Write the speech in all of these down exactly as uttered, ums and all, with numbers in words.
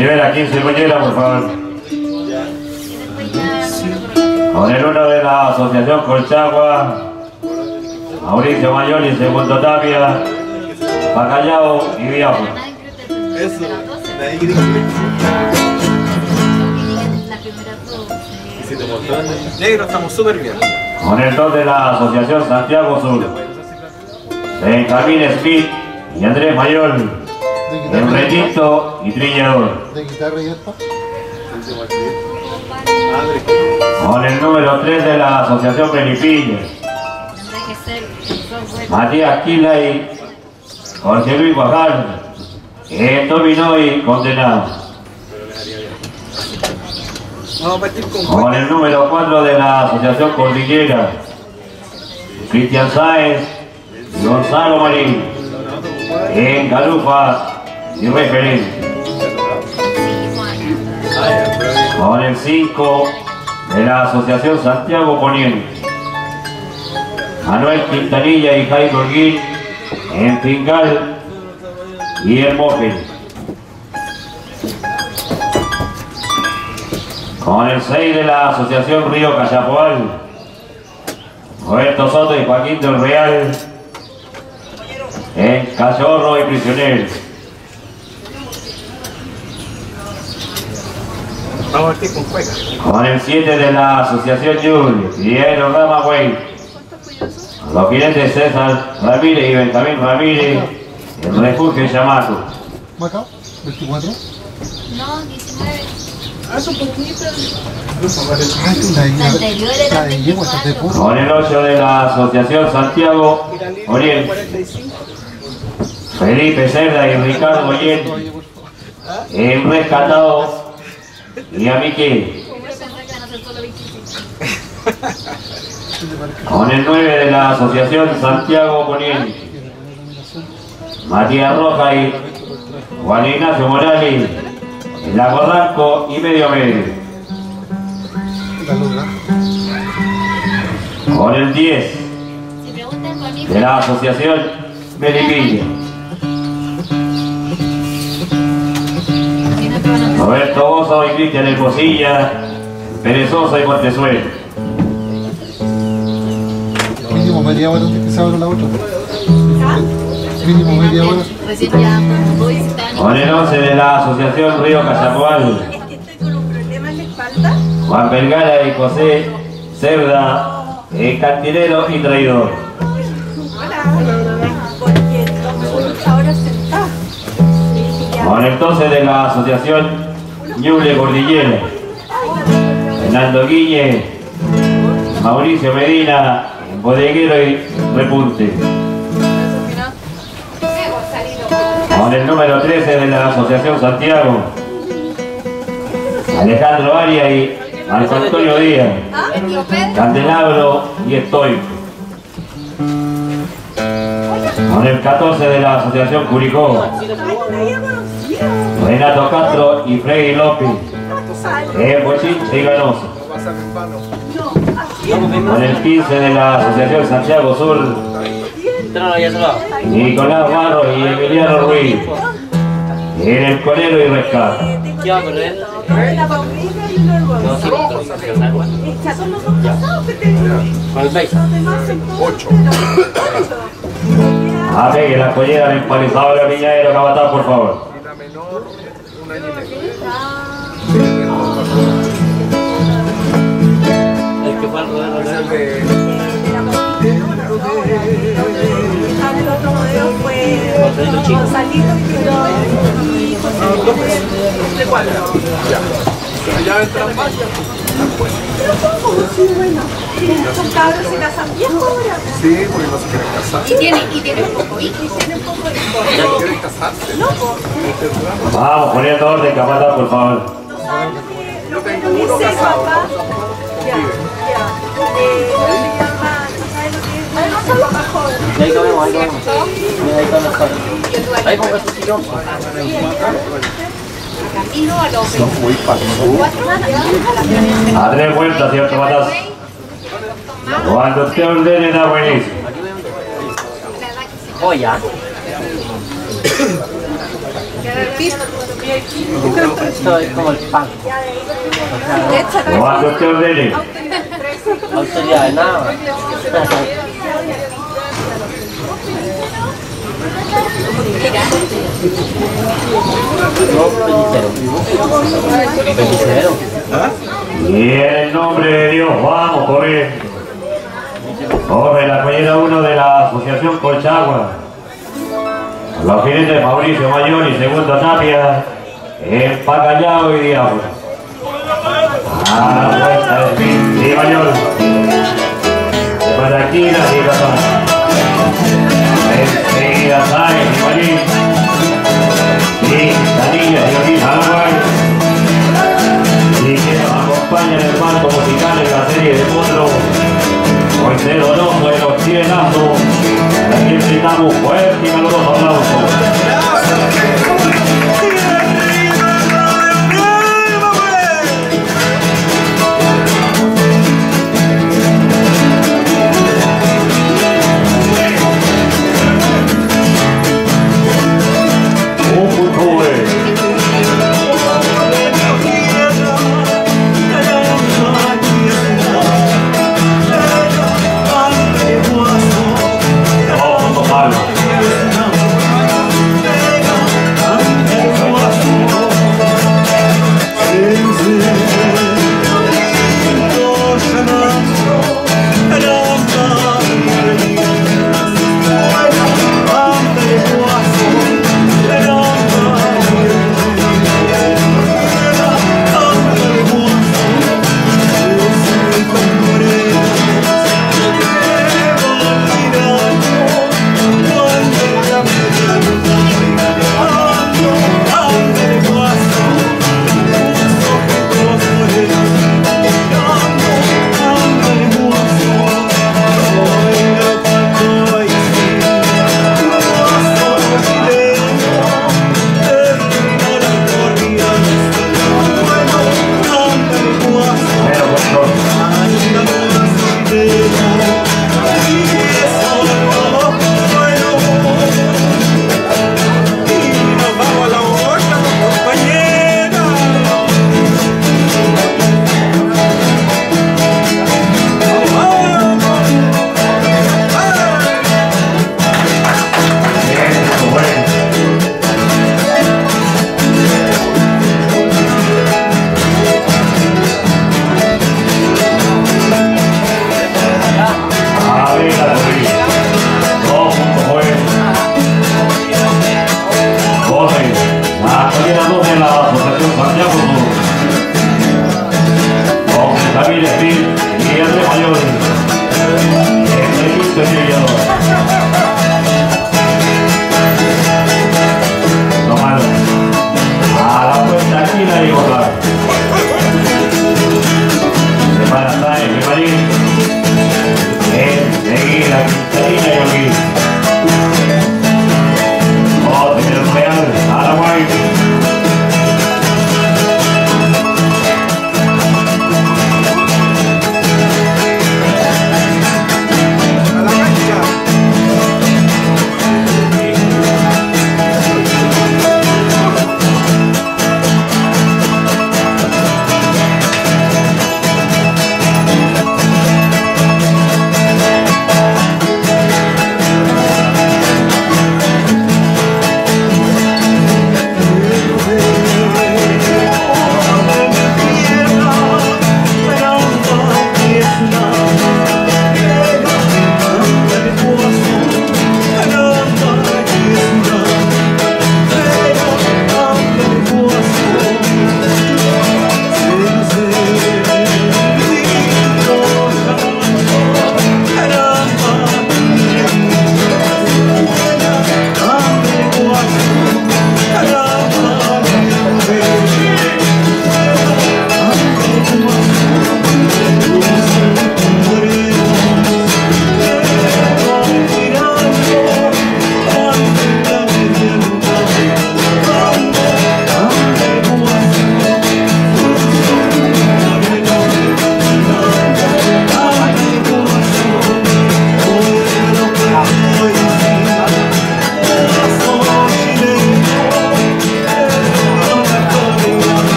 Rivera quince Mollera, por favor. Con el uno de la Asociación Colchagua, Mauricio Mayoli, segundo Tapia, Bacallao y Viajo. Eso, si te mostró en negro, estamos súper bien. Con el dos de la Asociación Santiago Sur, Benjamín Smith y Andrés Mayol, Enretito y Trillador. ¿De guitarra y esto? Con el número tres de la Asociación Melipilla, Matías Quila y Jorge Luis Guajal, el dominó y condenado. Vamos a partir con Con el número cuatro de la Asociación Cordillera, Cristian Sáenz y Gonzalo Marín, en Galufa y referente. Con el cinco de la Asociación Santiago Poniente, Manuel Quintanilla y Jaime Holguín, en Fingal y el Mógel. Con el seis de la Asociación Río Cachapoal, Roberto Soto y Joaquín del Real, en Cachorro y Prisionero. Vamos a partir con Cueca. Con el siete de la Asociación Julio, Diego Rama Güey, los jinetes César Ramírez y Benjamín Ramírez, el refugio Yamato. ¿Acá? ¿veinticuatro? No, diecinueve. Ah, la anterior era veinticuatro. Con el ocho de la Asociación Santiago Oriente, Felipe Cerda y Ricardo Oyen, el rescatado y a Miquel. Con el nueve de la Asociación Santiago Poniente, Matías Roja y Juan Ignacio Morales, el Lago Blanco y medio medio. Con el diez de la Asociación Melipilla, Roberto Bozo y Cristian Hermosilla, Perezosa y Montesuelo. Mínimo media hora que se abra la otra. Mínimo media hora. Con el once de la Asociación Río Cachapoal, Es que estoy con un problema en la espalda. Juan Vergara y José Cerda, el cantinero y traidor. Porque no me gusta ahora sentar. Con el doce de la Asociación Ñuble Cordillera, Fernando Guille, Mauricio Medina, bodeguero y repunte. Con el número trece de la Asociación Santiago, Alejandro Arias y Marco Antonio Díaz, Candelabro y Estoico. Con el catorce de la Asociación Curicó, Renato Castro y Freddy López, el Bochinche y Ganoso. Con el quince de la Asociación Santiago Sur, Nicolás Barro y Emiliano Ruiz, en el Colero y Rescate. ¿Qué va a correr? La Paulina y luego. No, sí, son los dos casados que te. ¿Con el seis? ocho. A ver, la collera del empalizado de la Viña de los Cabatá, por favor. Y la menor, un año y medio. El que fue al rodeo Es el de... El otro modelo fue Gonzalito y ¿De cuál? Ya. Allá entran más. Pero ¿cómo? Sí, bueno. Son cabros se casan viejos ahora. Sí, porque no se quieren casar. Y tiene, y tiene poco hijo. Y tienen poco de No quieren casarse. No, pues. Vamos, poniendo orden, Cabatá, por favor. No saben lo que lo que nos dice acá. Ya, ya. Eh, ¿cómo se llama? No saben lo que es. Además son los más jóvenes. ahí comemos, ahí comemos. Mira, ahí con los jóvenes. Ahí pongo su sillón. Camino a los Son muy pasos. A tres vueltas, señor Cabatá. Cuando usted ordene, da buenísimo. Joya. Esto es como el pan. Cuando usted ordene. Autoridad de nada. Pellicero. Y en el nombre de Dios, vamos, corre. Corre la collera uno de la Asociación Colchagua. Los jinetes Mauricio Mayor y Segundo Tapia, Empacallao y Diablo. A la vuelta de fin, y Mayor. De Maraquina y Capaz. Enseguida Sáenz y Marín. Y Danilla y Ortiz Alaguay. Y que nos acompaña en el marco musical en la serie de Potro. Moisés Donoso de los Chilenazos. Aquí brindamos fuerte y caluroso aplausos. Un punto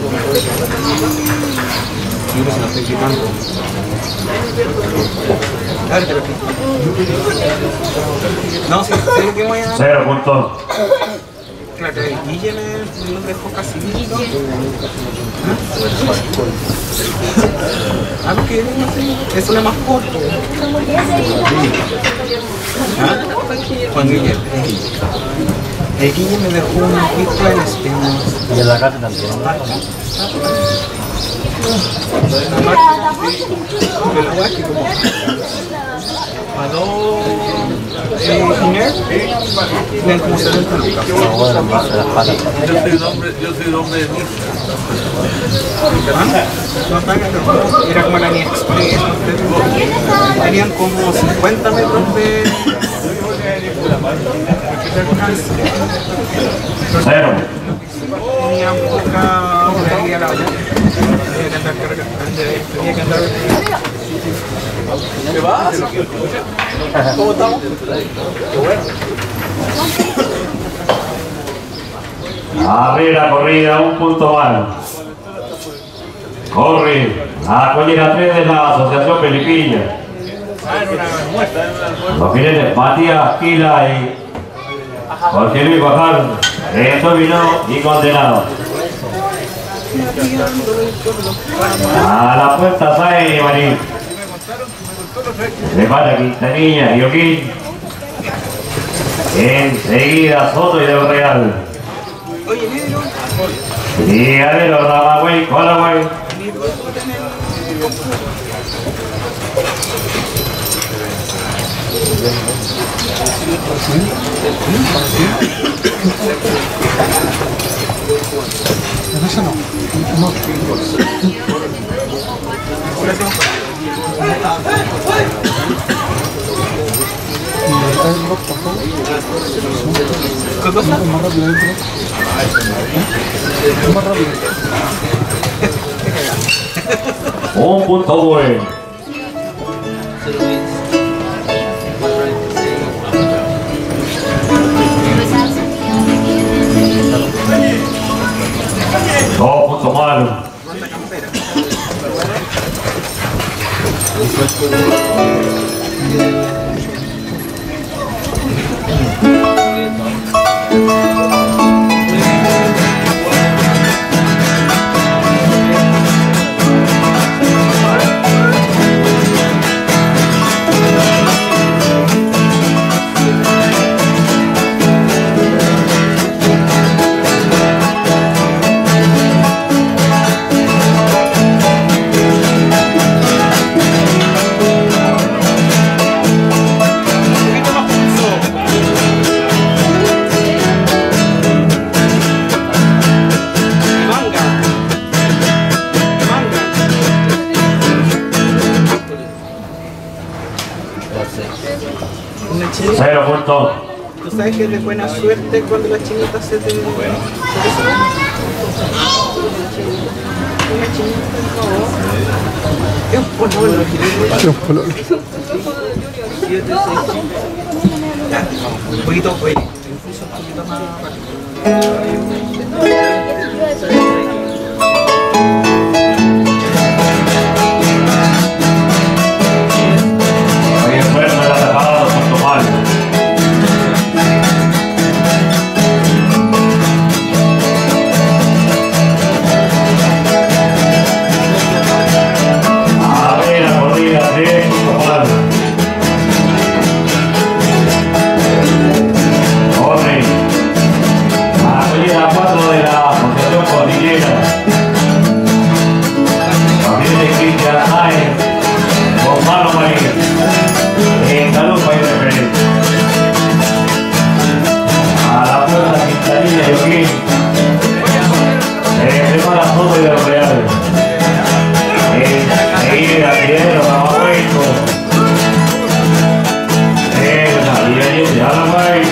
Yo no se lo estoy quitando. A ver, pero aquí. No, si sé lo que voy a... Cero puntos. Claro, el Guille me lo dejó casi listo. Ah, porque es una más corto. ¿Ah? Juan Guille. El Guille me dejó un pico en este. Y en la casa también. Pero la hueá que como... Para dos... Giner, ven como setenta lucas. No, bueno, más de las patas. Yo soy el hombre, yo soy el hombre de mí. No pagan, no. Era como la Ni Express. Tenían como cincuenta metros de... Cero. Tenían poca movilidad a la hora. Tenía que andar cargando. Tenía que andar... ¿Qué vas? ¿Cómo estamos? Qué bueno. Abre la corrida, un punto más. Corre la collera tres de la Asociación Pelipilla. Los jinetes Matías Quila y Jorge Luis Guajar, determinado y condenado. A la puerta Sáenz y Marín. Le mata Quintanilla y Oquín. Enseguida Soto y Del Real. Oye, negro. Y Adero, Ramagüey, Colagüey. En ese no. No. Y está el rock, por favor. ¿Qué cosa? Es más rápido el rock. Es más rápido. Un punto bueno. Dos puntos malos. Cero puntos. ¿Tú sabes que es de buena suerte cuando las chinitas se te... Bueno. ¿Se te suben? Una chinita, no. Es un pololo. Es un pololo. siete, seis, ya, un poquito, oye, incluso un poquito más rápido. Ahí enferma la tajada, dos puntos malos. A ver, la corrida, tres puntos malos. Corre. A la collera cuatro de la Asociación Cordillera. También de Cristian Sáenz, Gonzalo Marín. En salud para ir de frente. A la puerta Quintanilla y Oquín. Se prepara Soto y Del Real. Enseguida Piedro, Ramagüeco. Esa, y ahí se habla por ahí.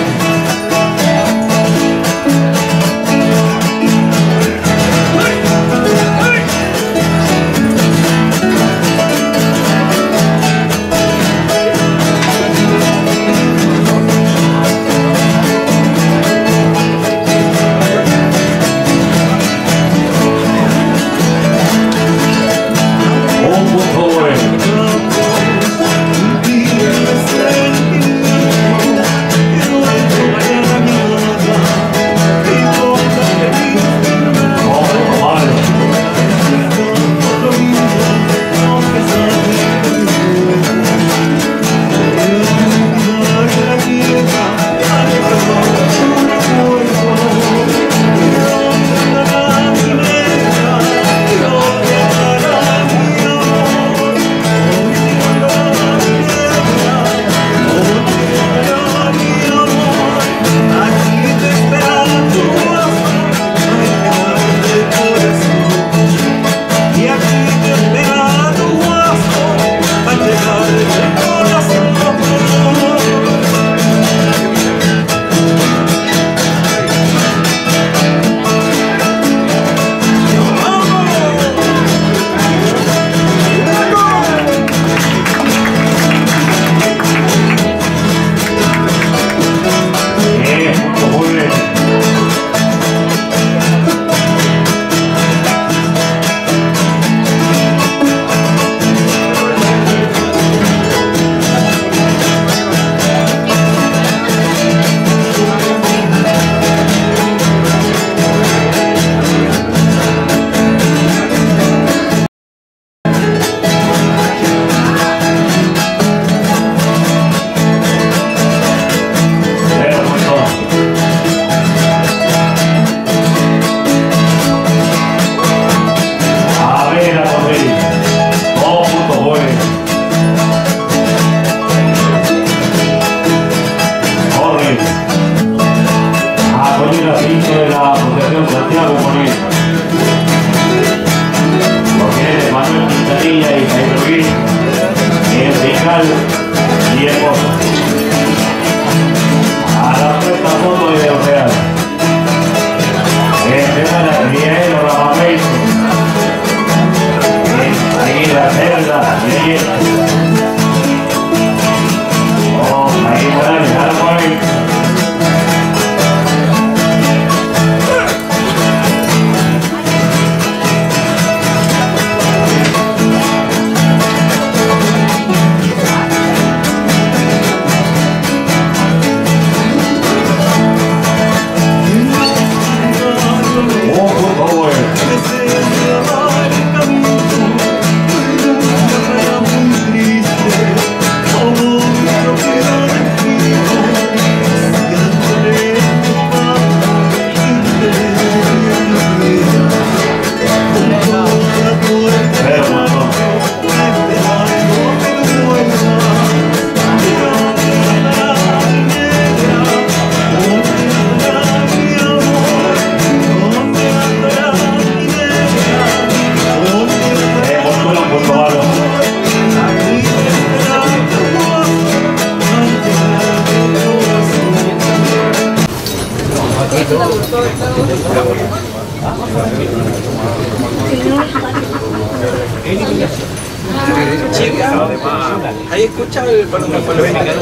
Chica, ahí escucha el balón de pueblo mexicano.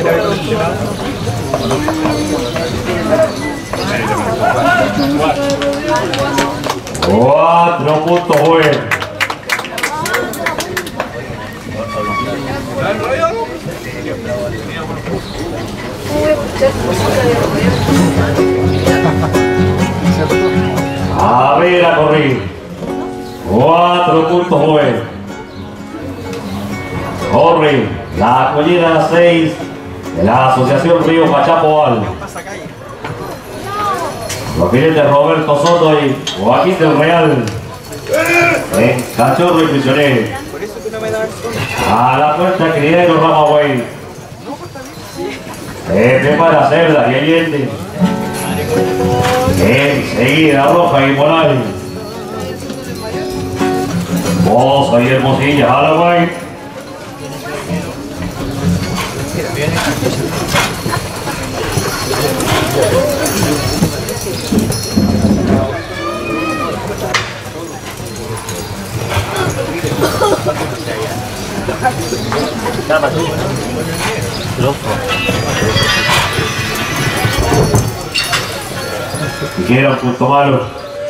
Cuatro puntos buenos. A ver a correr. Cuatro puntos buenos. Corre la collera seis de la Asociación Río Pachapoal. Los jinetes Roberto Soto y Joaquín del Real. En Cachorro y Prisionero. A la puerta Criadero Ramagüey. Se prepara Cerda y Allende. Enseguida Roja y Morales. Bosa y Hermosilla a la Guay. Si quieren un punto malo.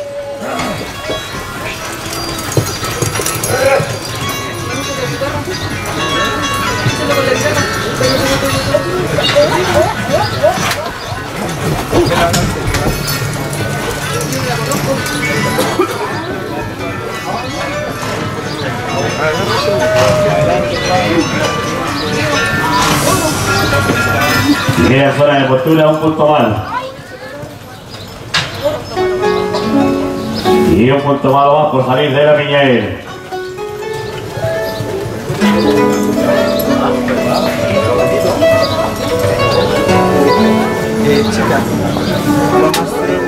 Si quieren zona de postura, un punto malo. Y un punto malo más por salir de la piñera. Eh, chica, vamos a hacer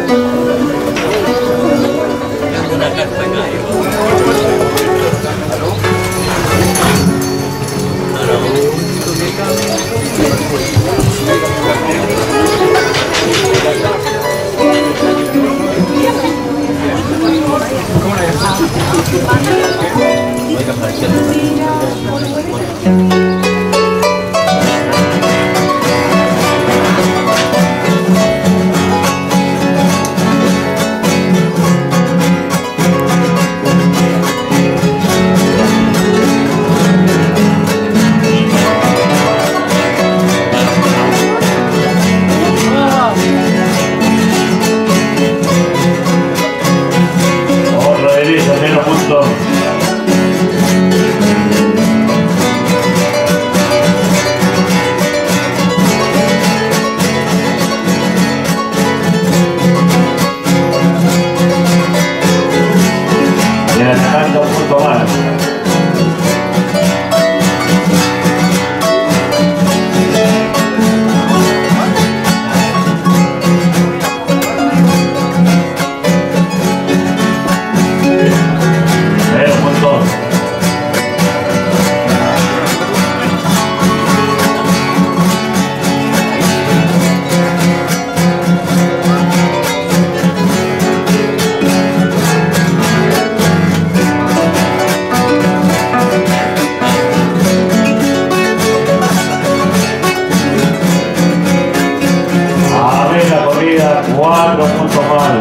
una carta acá. Cuatro puntos más.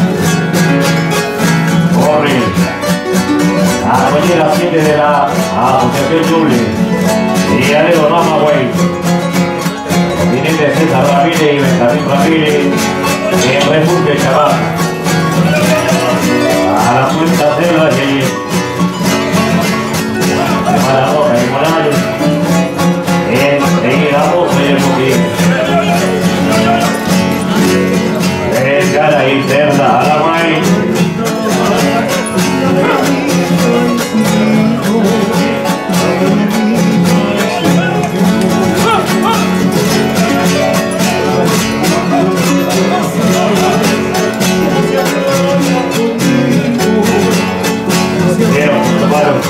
Corre. La collera siete de la Asociación Julie. Y Aledo Ramagüey. Continente César Ramírez y Benjamín Ramírez. En Refugio Chabán. A la puerta Cerda y allí. Para Roja y Morales. Enseguida Rosa y el Moquín. Cara y Cerda a la May. Bien, tomaron.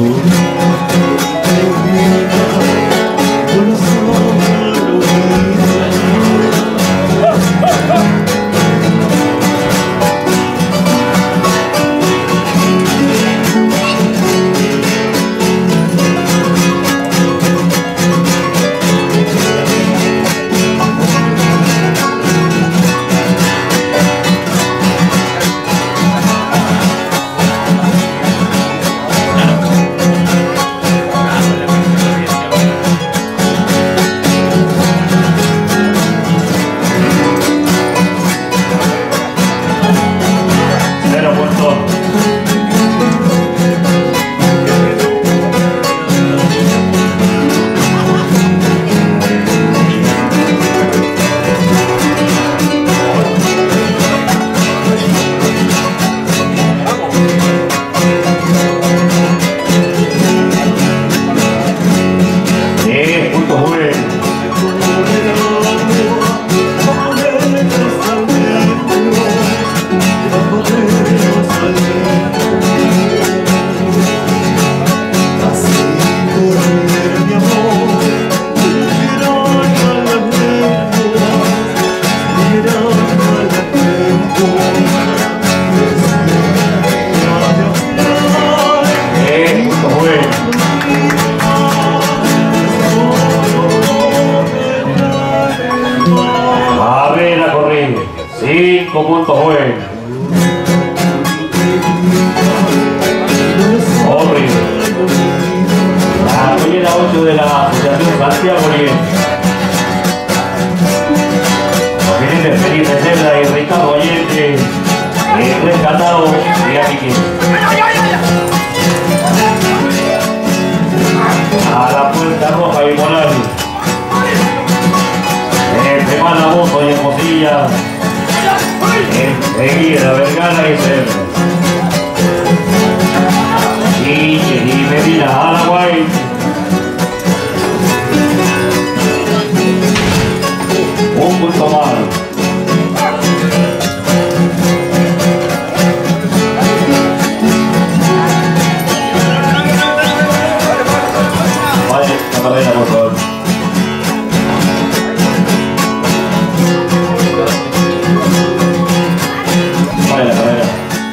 cinco puntos buenos. Horrible. La primera ocho de la Asociación Santiago Oriente. Los gerentes Felipe Cerda y Ricardo Allende, el rescatado de Aquique. A la puerta roja y Morales. Entre Malabozo y Hermosilla. Enseguida Vergara y Cerro. Y, y Medina Araguay. Un punto más. Vaya, la carrera, por favor. Vaya la carrera.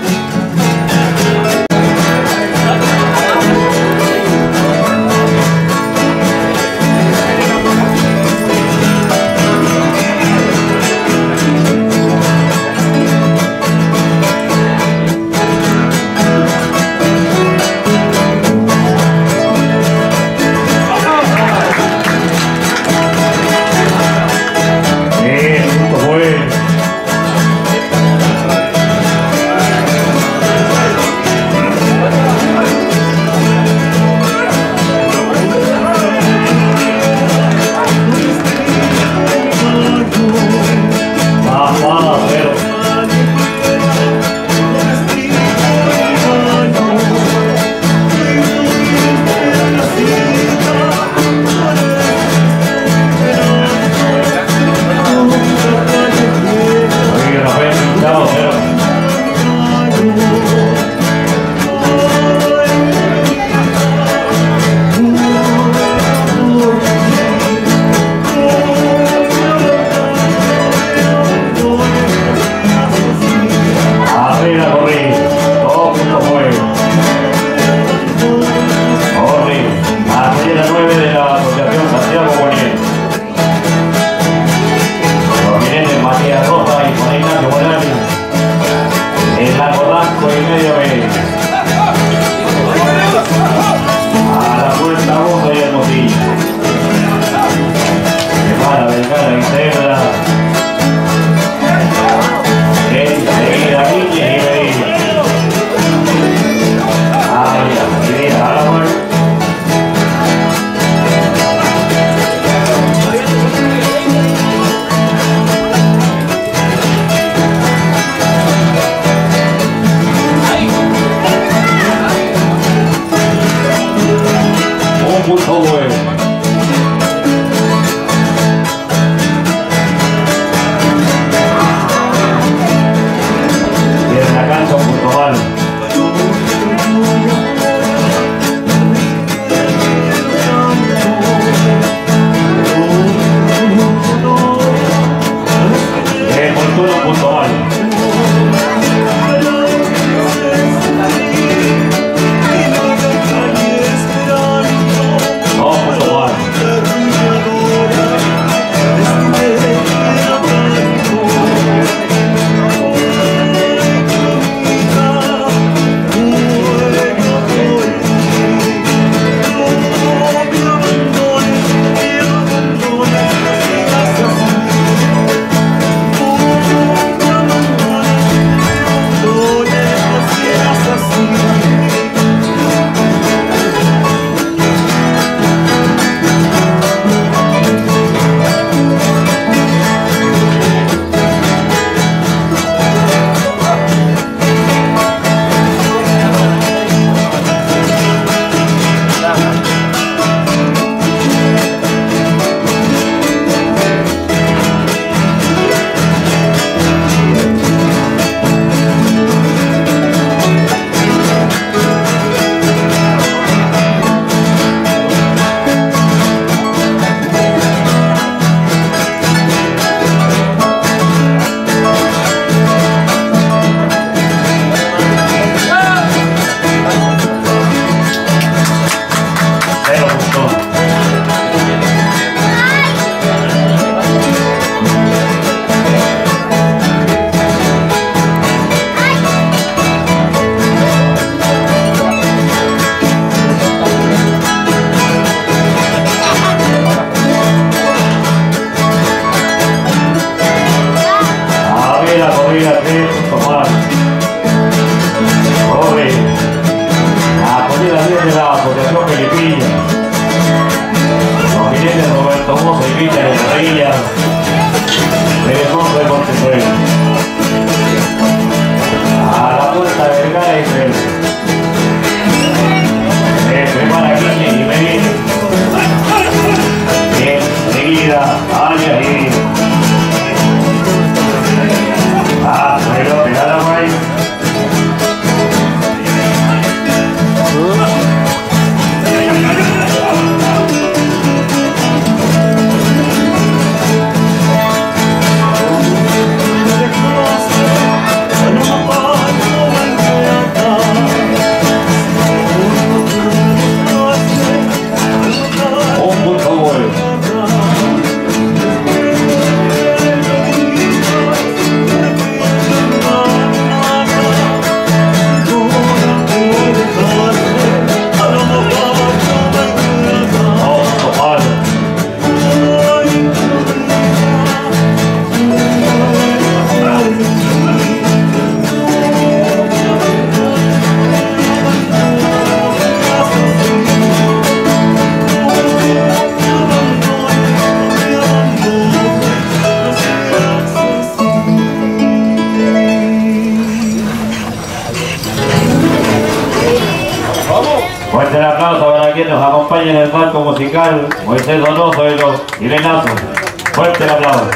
Fuerte el aplauso para quien nos acompaña en el marco musical, Moisés Donoso y los chilenazos. Fuerte el aplauso.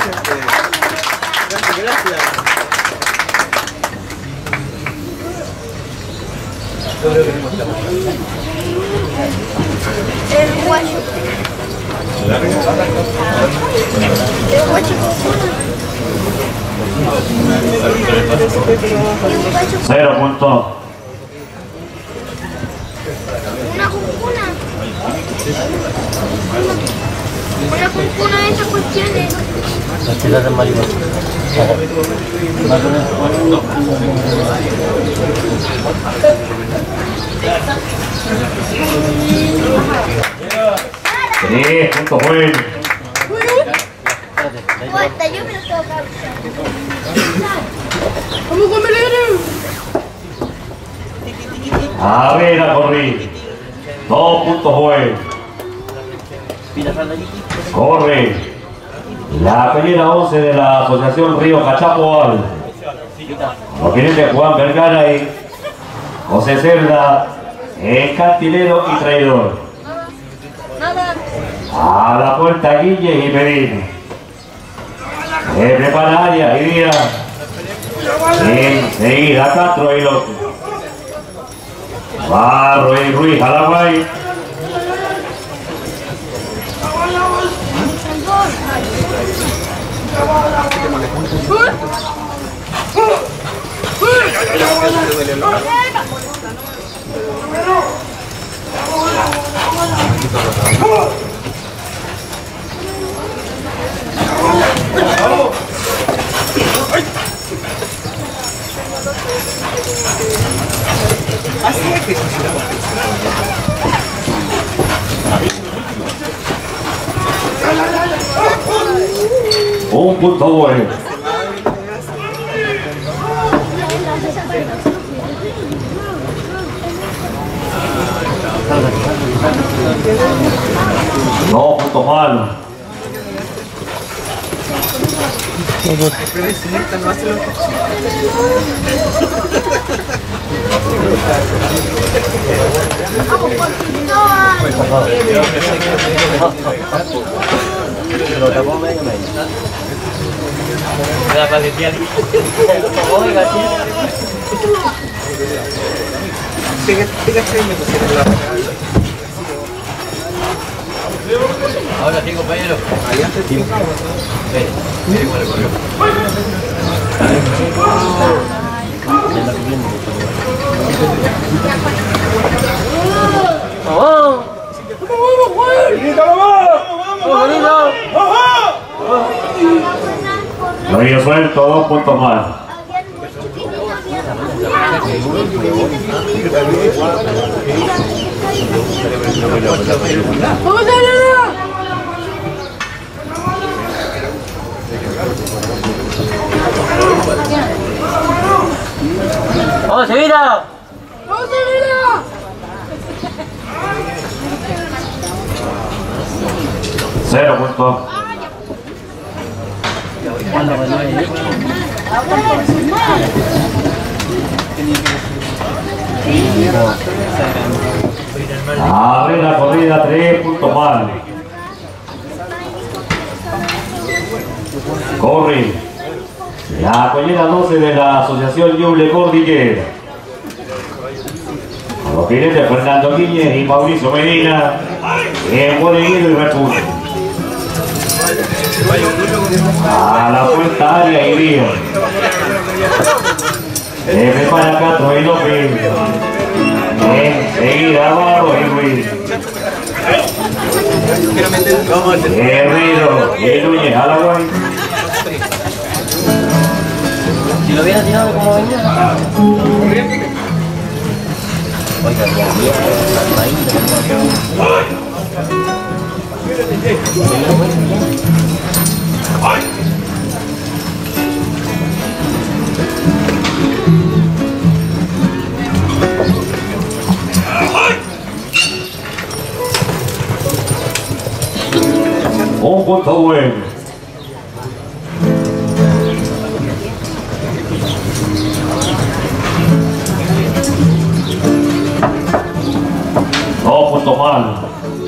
El guacho. El guacho. Cero puntos. Una cuncuna. Una cuncuna de esas cuestiones. Las telas de maricón. Tres puntos buenos. Cuesta, yo me lo tengo que avisar. Vamos con Melero. A ver, a correr. Dos puntos buenos. Corre. La pelea once de la Asociación Río Cachapoal. Los clientes Juan Vergara y José Cerda, el cantilero y traidor. A la puerta Guille y Medina. Se prepara Arias y Díaz. Enseguida Castro y López. Barro y Ruiz a la guay. Así es que Un punto bueno. Dos puntos malos. pero ese neta no hace lo que Lo tapó medio medio. Me da para limpiar. Lo tapó y gatito. Ahora sí, compañero. Ahí hace tiempo. Sí, igual le corrió. ¡Vamos! Lo había suelto, dos puntos más. ¡Vamos, Sevilla! ¡Vamos, Sevilla! Cero puntos. Abre la corrida, tres puntos más. Corre. La collera doce de la Asociación Ñuble Cordillera. Con los jinetes Fernando Quiñez y Mauricio Medina. En Bodeguero y Refugio. A la puerta área y Río. Se prepara Castro y López. Enseguida Barro y Ruiz. Guerrero y Núñez a la guay. Si lo hubiera tirado como venía. Oiga, un punto bueno. puntos malos.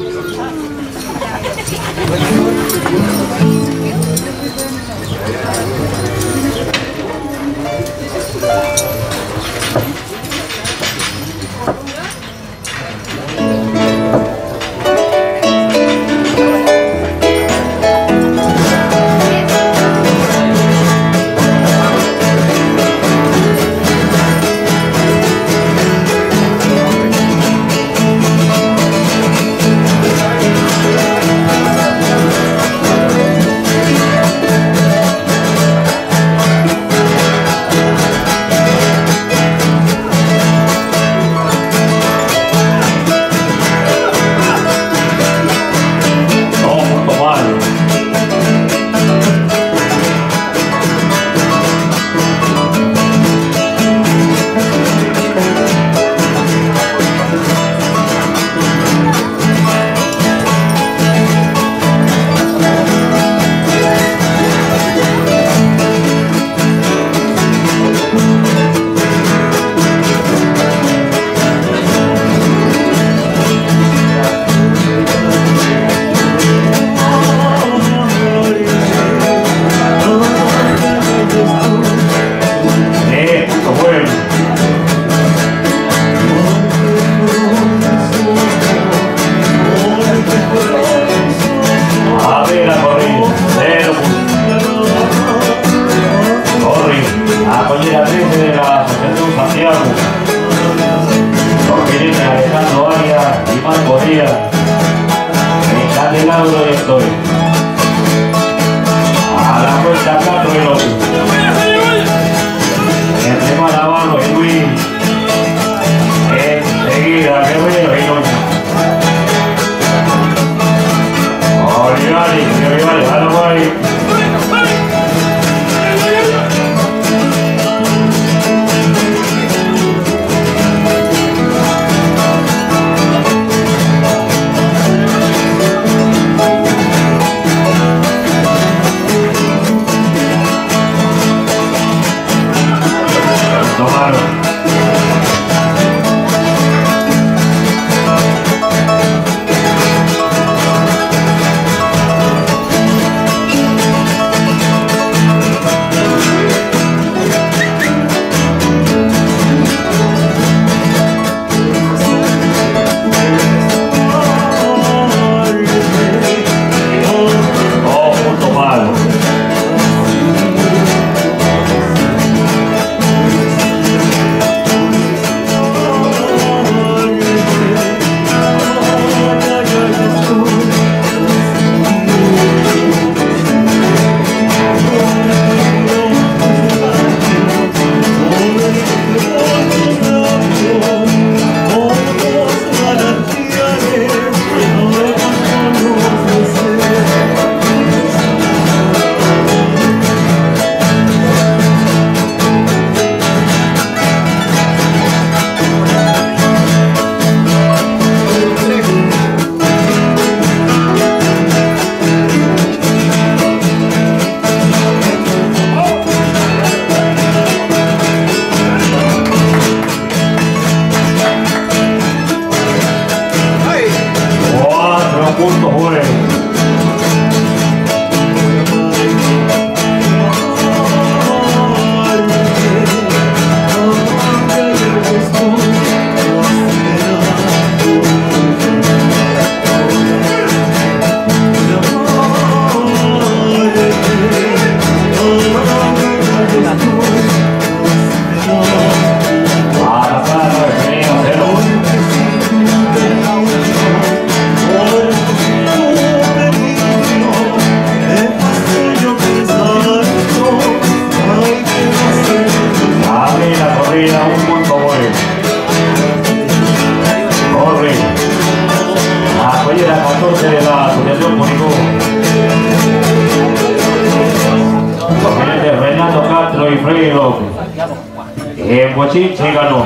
En Bochinche ganó.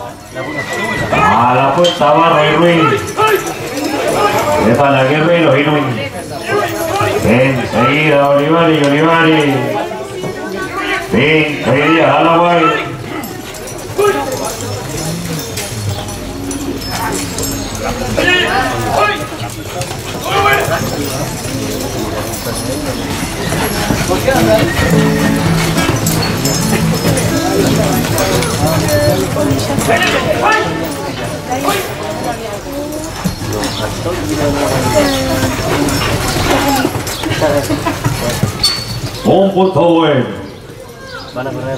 A la puesta Barra y Ruiz. Deja la Guerrero y Núñez. Enseguida Olivari y Olivari. Cinco y días a la guay. Un punto bueno. Van a poner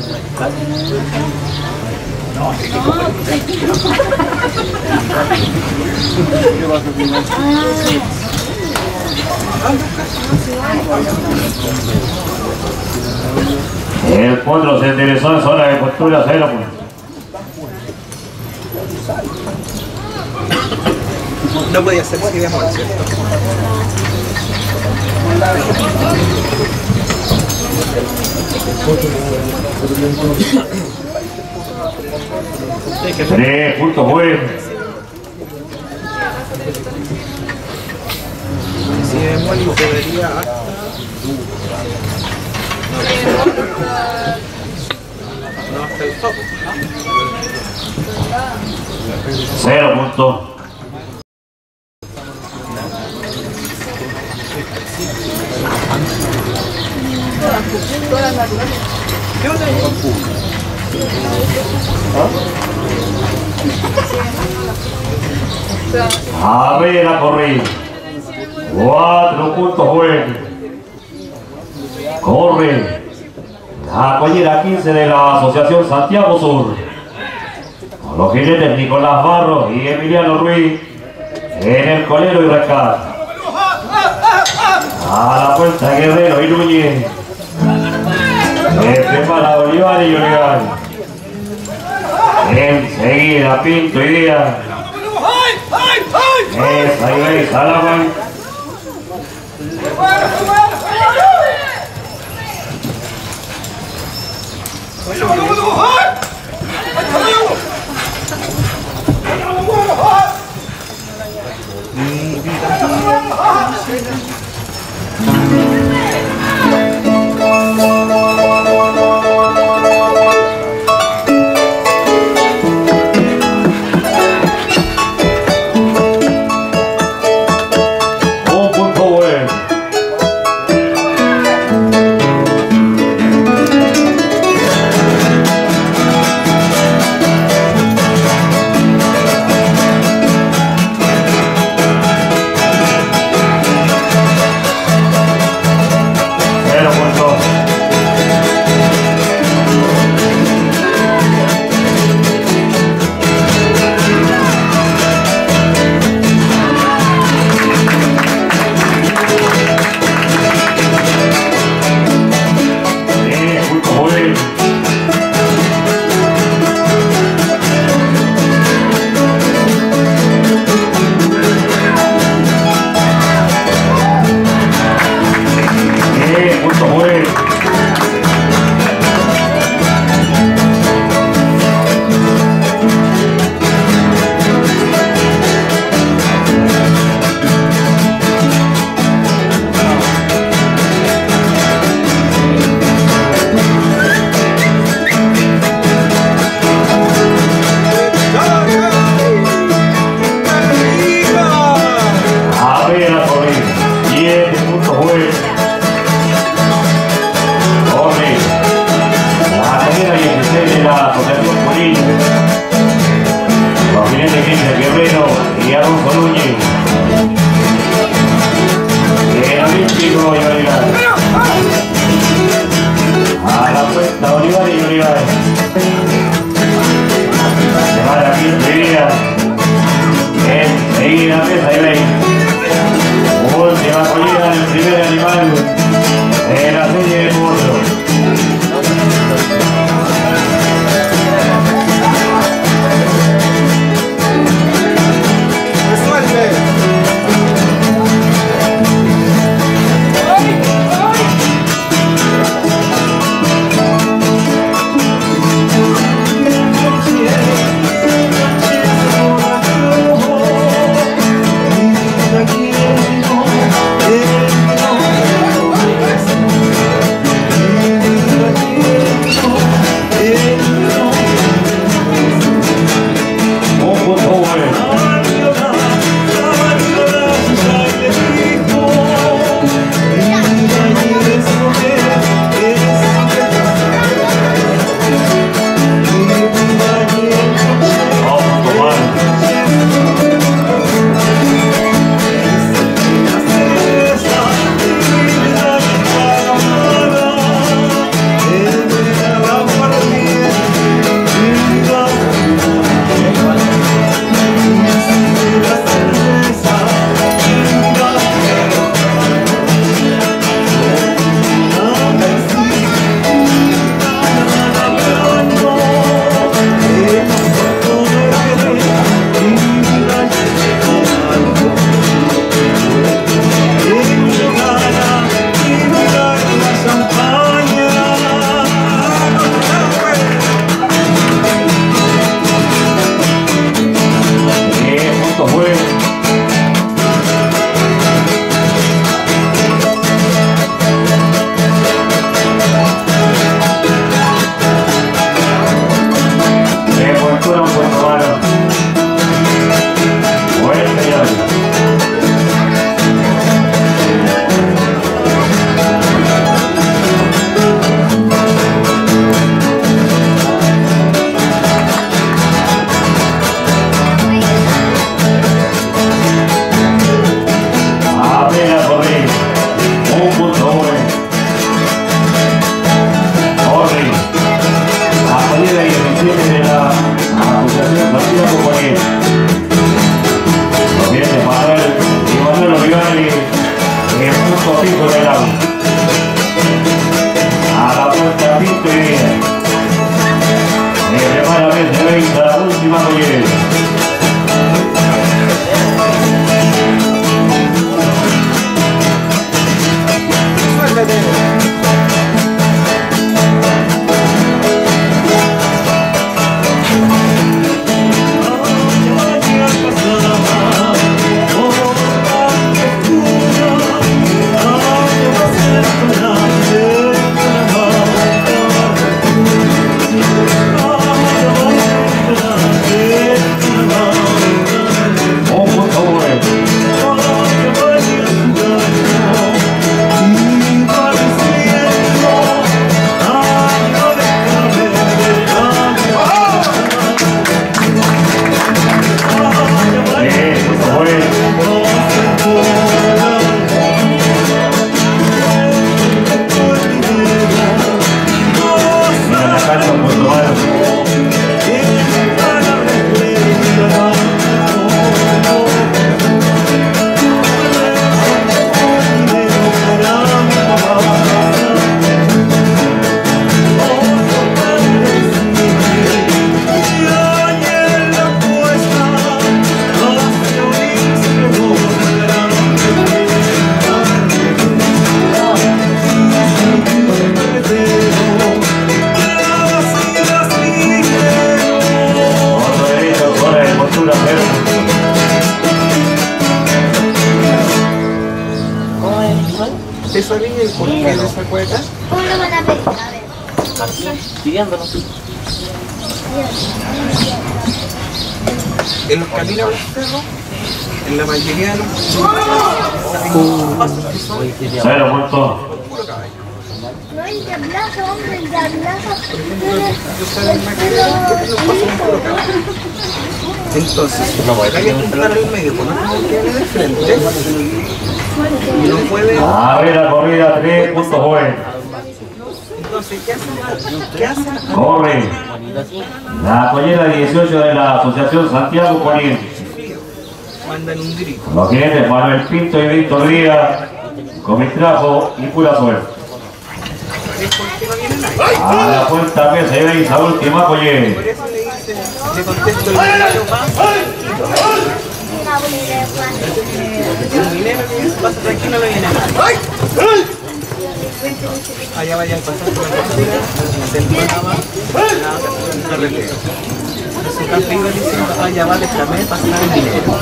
El potro se interesó en zona de postura cero. No podía ser si de amor, ¿cierto? Tres puntos buenos. Si de amor debería hasta... No, hasta el top. Cero puntos. A ver la corrida. Cuatro puntos buenos. Corre la collera quince de la Asociación Santiago Sur. Con los jinetes Nicolás Barros y Emiliano Ruiz en el colero y rescate. A la puerta Guerrero y Núñez. Este para Olivares y Olivares. Enseguida Pinto y Díaz. Esa y veis Salaman. ¿Usted sabía el porqué de esa cueca? ¿Cómo lo van a pedir? A ver. Pidiéndonos. En los caminos a los cerros, en la mayoría de los pasos que son Cero puntos. puro caballo. No, el diablazo, hombre, el diablazo. Yo sé de Macarena que los pasos son puro caballo. Entonces, no puede que apuntar al medio, con otro que viene de frente. Y no puede. Arriba corrida, tres puntos buenos. Entonces, ¿qué hacen? ¿Qué hacen? Corre. La collera dieciocho de la Asociación Santiago Poniente. Mandan un grito. Los jinetes Manuel Pinto y Víctor Díaz, Comitrajo y Pura Suerte. Es porque no vienen ahí. A la cuenta que se ve esa última Por collera. eso le dicen, le contesto el minero más. Una bolera de Juan. El minero que dice, pasa tranquilo, no viene nadie. Allá vaya al pasar por la cocina, del programa, nada, no releo. Su campo iba diciendo, allá va, déjame pasar el dinero.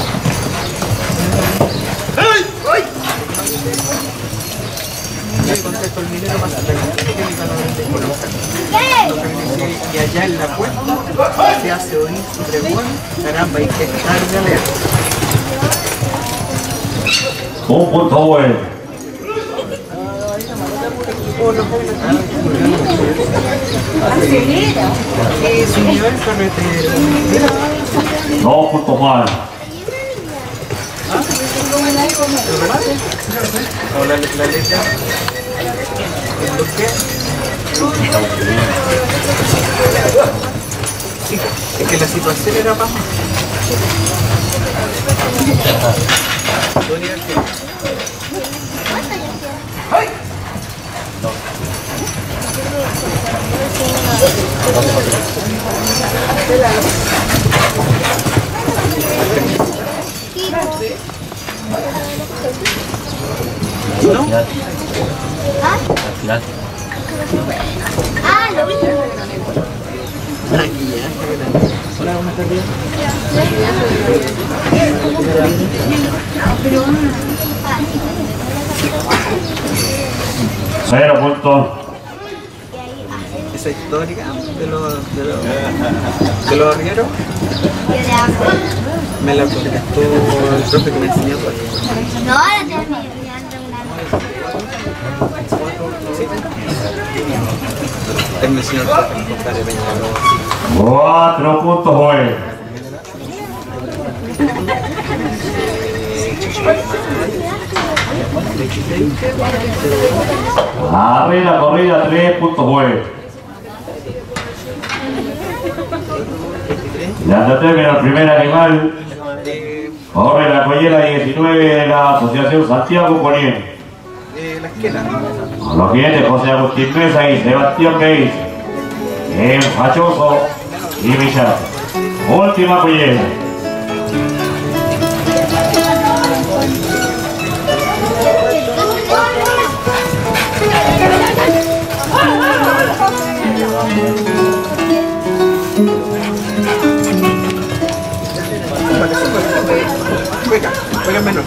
Yo contesto el minero más tranquilo y no vende por los camiones. Y allá en la puerta se hace oír su pregón, caramba, hay que estar de alerta. Un punto bueno. Y su nivel carretero. Dos puntos malos. ¿El remate? ¿O la, la letra? ¿El bloque? Sí, es que la situación era más. Podría ser. ¿No? ¿Ah? Al final. Ah, lo vi. Aquí ya. Hola, buenas tardes. Cero puntos. Esa histórica de los de los de los arrieros me la contestó el profe que me enseñó. No, ahora te voy mirando Sí. Él me enseñó el profe que contar de Peñalolén. Cuatro puntos buenos. Arriba corrida, tres puntos buenos. Ya termina el primer animal. Corre la collera diecinueve de la Asociación Santiago Poniente. Eh, la esquela. Con los jinetes José Agustín Mesa y Sebastián Beis. En Fachoso y Villar. Última collera. Juega, juega menos.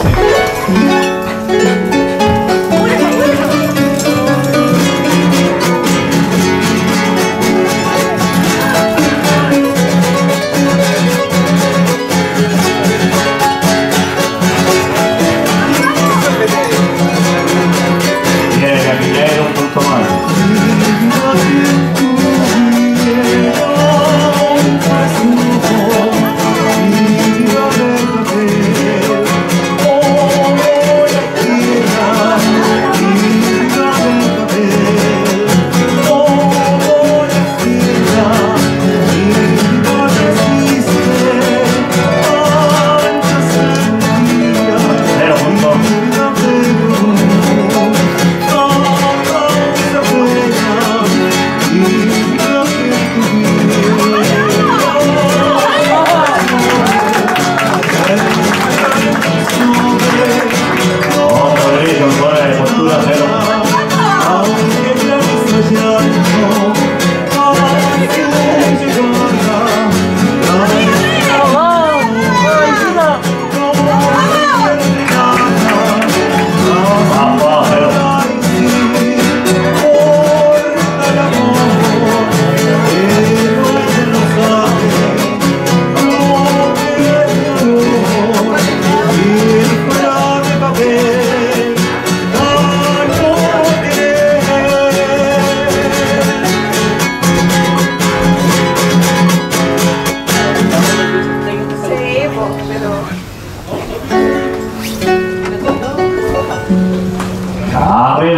Tiene que aplicar un punto más. Oh,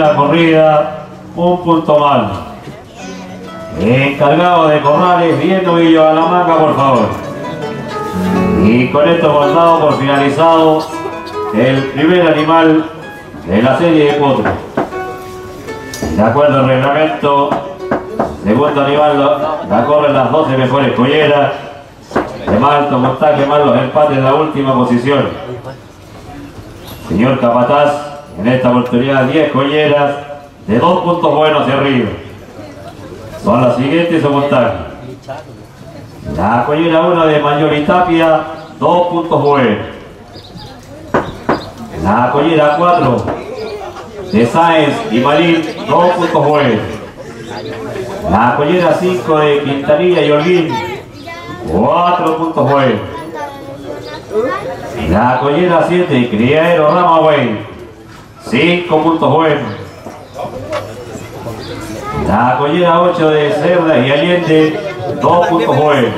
la corrida, un punto mal. Encargado de corrales, diez novillos a la manga, por favor. Y con esto hemos dado por finalizado el primer animal de la serie de potros. De acuerdo al reglamento, segundo animal la corren las doce mejores colleras. De más alto montaje, más los empates en la última posición. Señor capataz, en esta oportunidad diez colleras de dos puntos buenos hacia arriba. Son las siguientes su montaje. La collera uno de Mayor y Tapia, dos puntos buenos. La collera cuatro de Sáenz y Marín, dos puntos buenos. La collera cinco de Quintanilla y Holguín, cuatro puntos buenos. La collera siete, Criadero Ramaway, cinco puntos buenos. La collera ocho de Cerda y Allende, dos puntos buenos.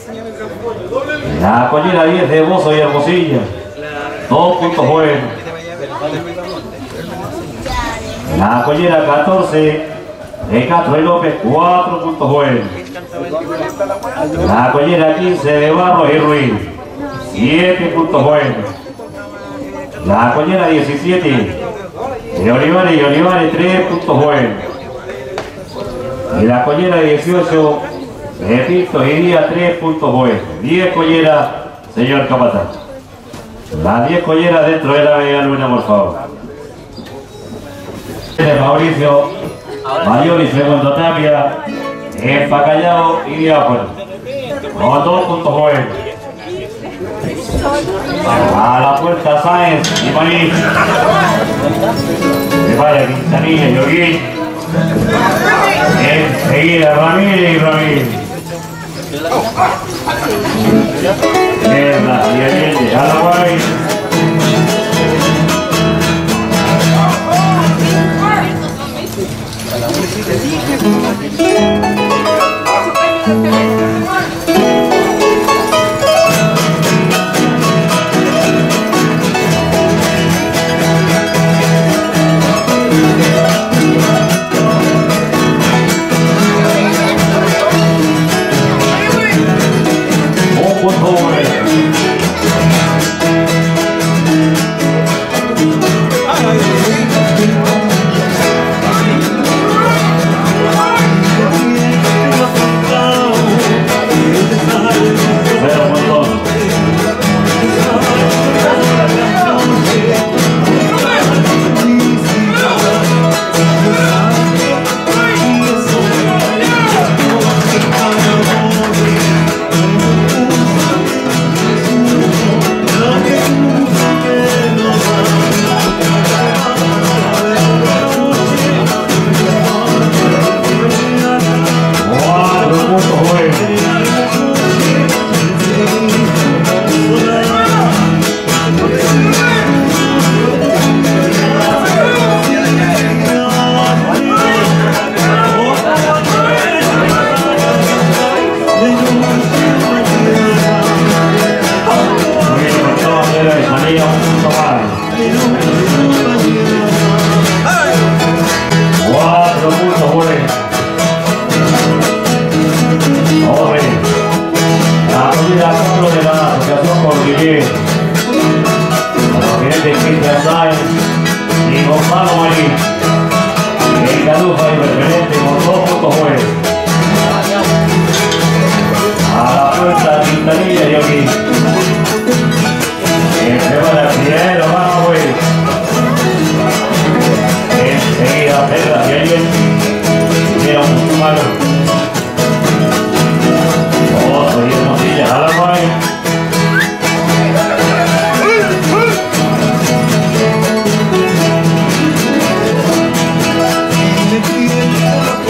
La collera diez de Bozo y Hermosilla, dos puntos buenos. La collera catorce de Castro y López, cuatro puntos buenos. La collera quince de Barros y Ruiz, siete puntos buenos. La collera diecisiete de Olivares y Olivares, tres puntos buenos. Y la collera dieciocho de Pintos y Díaz, tres puntos buenos. diez colleras, señor capataz. Las diez colleras dentro de la media luna, por favor. De Mauricio Mayor y segundo Tapia, Empacallado y Diáfano, con dos puntos buenos. A la puerta Sáenz y Marín, de Vaya Quintanilla y Holguín. Enseguida Ramírez y Ramírez. Mierda y Allende, a la guay. Me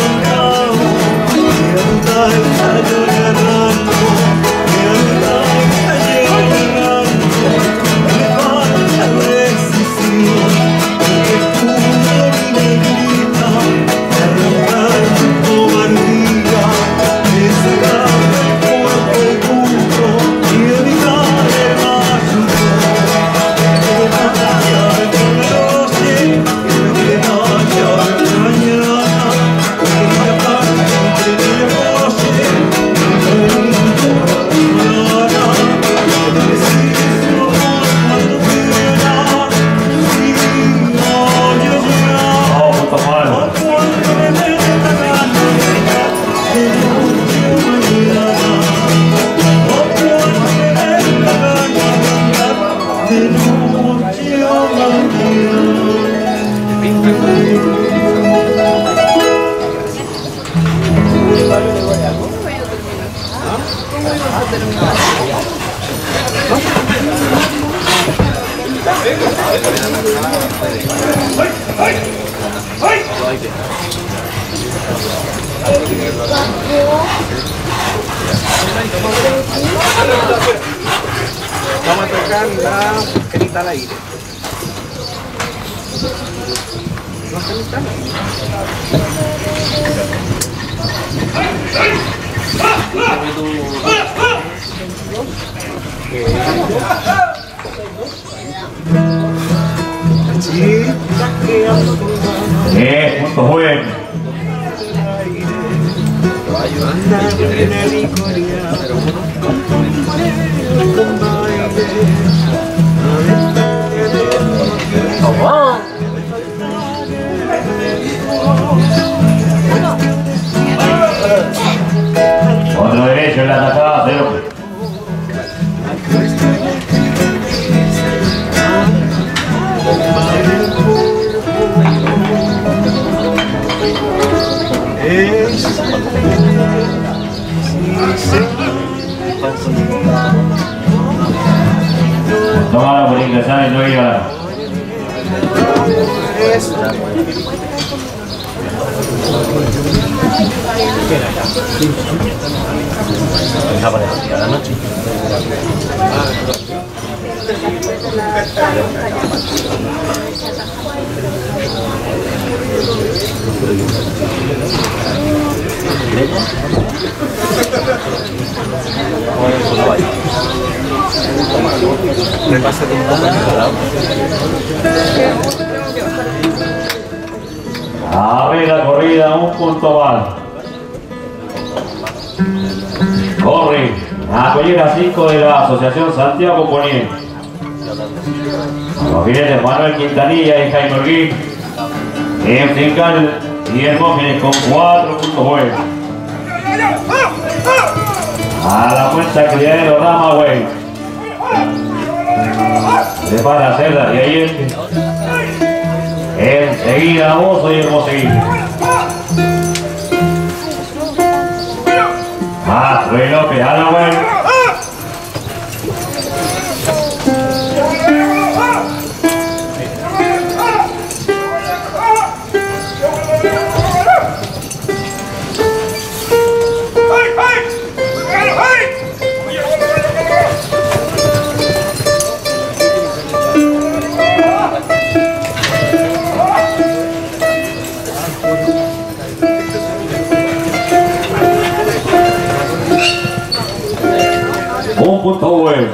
Vamos a tocar la canita al aire. ¿No canita al aire? Eh, punto bueno. Otro derecho en la atacada, cero. Tómala por ingresar en no iba. A la noche. Repásate un poco. A ver la corrida, un punto más. Corre a collera cinco de la Asociación Santiago Poniente. Los jinetes Manuel Quintanilla y Jaime Orguín. En Fincal y Hermógenes con cuatro puntos buenos. A la cuenta criadero Rama, güey. Se para Cerda y ahí enseguida Bozo y Hermoseguín. Ah, Rey López, a la güey. Un punto bueno.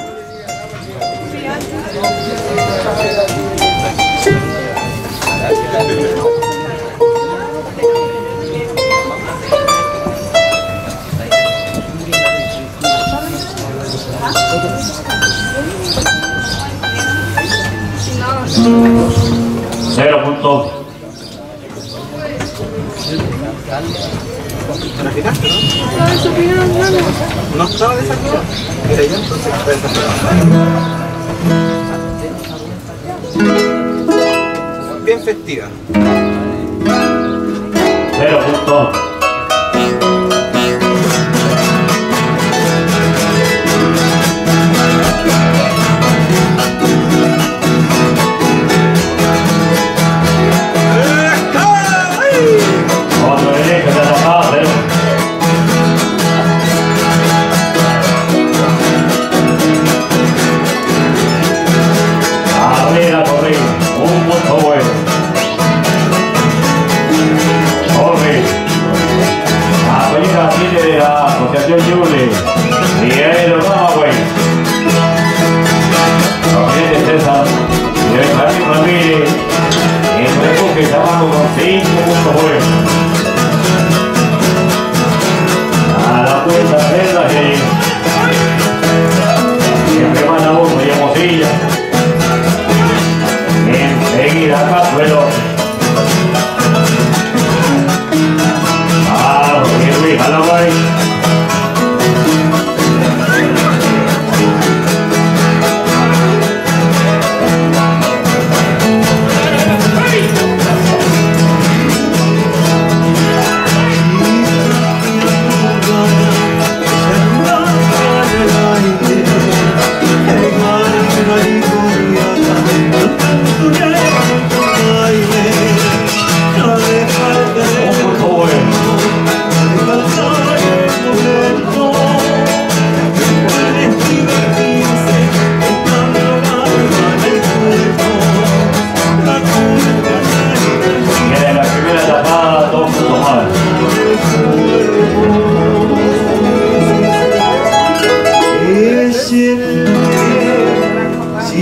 Cero puntos. ¿La fijaste, no? No estaba desactivado. Mira, ya entonces puedes hacerlo. Bien festiva. Cero puntos. Otro derecho de atacada, cero. Arriba, corre, un punto bueno. Corre,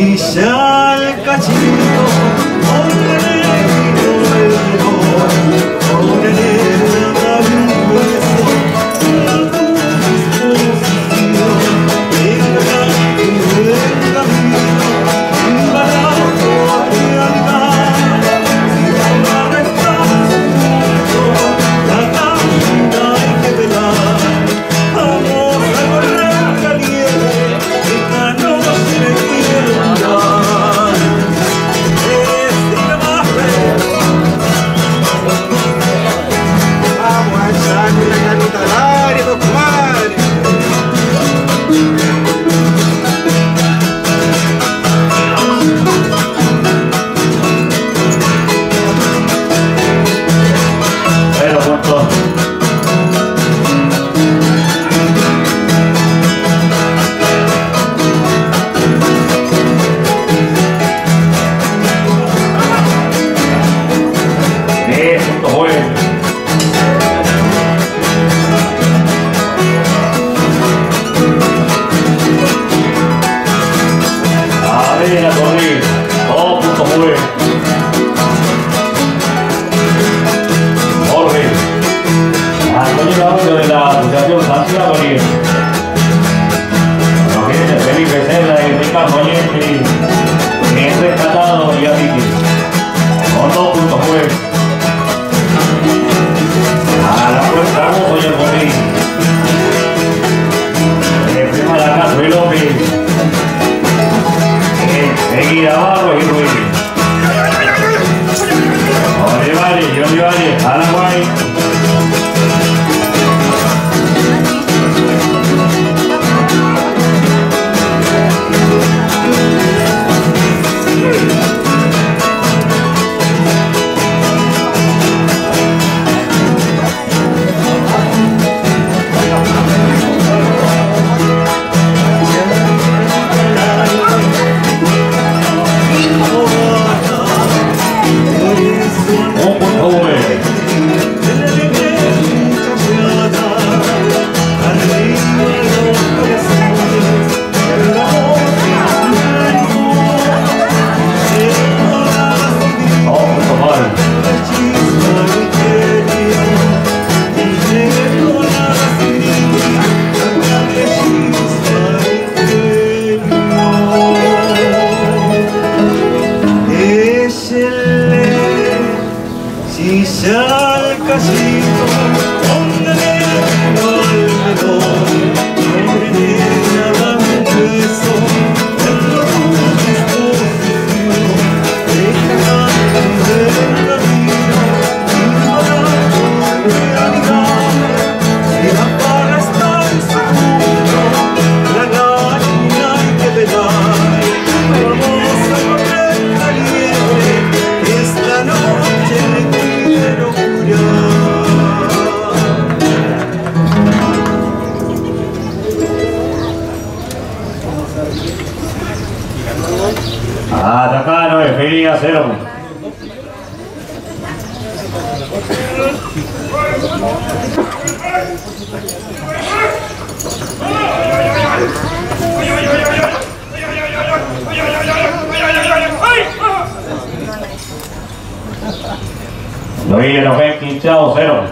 ya el cachito, hombre negro el dolor, hombre negro dame un beso, a tu disposición, venga el camino, para tu realidad, si van a restar juntos, la tanda hay que velar, vamos a correr la nieve, esta noche me quiero andar, este vamos a echarle la canita al aire, compadre. Pero punto. diez puntos buenos. A ver, a correr. Dos puntos buenos. Jorge. Antonio Audio de la Asociación Santiago Líder. Los clientes Felipe Cerda y Ricardo Oñete. Bien rescatado y Apique. Con dos puntos buenos. A la puerta Bozo y el Botín. Encima la Castro y López. Enseguida Barro y Ruiz. Olivares y Olivares, Araguay. Un punto bueno. Si ya el casito, hombre negro alrededor, hombre negro dame un beso, tengo tu disposición, deja el camino, y para tu realidad, será para estar seguro, la caña hay que velar, vamos a correr la liebre, esta noche me quiero curar. Atacano, Efelia, cero. Luis los ven quinchado, cero.